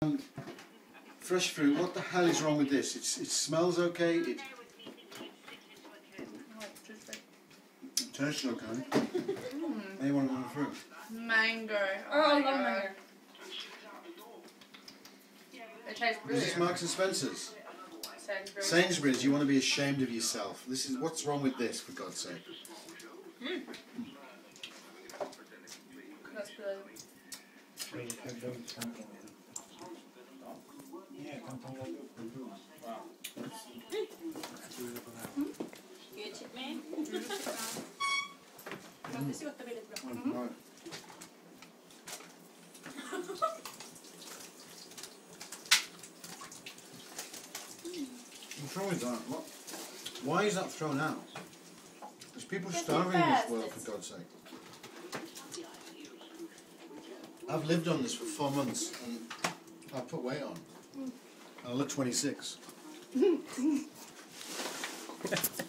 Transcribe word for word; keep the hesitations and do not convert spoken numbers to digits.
Um, fresh fruit. What the hell is wrong with this? It's, it smells okay. It tastes okay. Mm. Anyone want a fruit? Mango. Oh, I love mango. It tastes Is brilliant. this Marks and Spencer's? Sainsbury. Sainsbury's, you want to be ashamed of yourself. This is what's wrong with this, for God's sake. Mm. That's brilliant. Good man. Det ser åtta väldigt bra. Mm. Right. What's wrong with that? What? Why is that thrown out? There's people starving in this world, for God's sake. I've lived on this for four months and I've put weight on. I look twenty-six.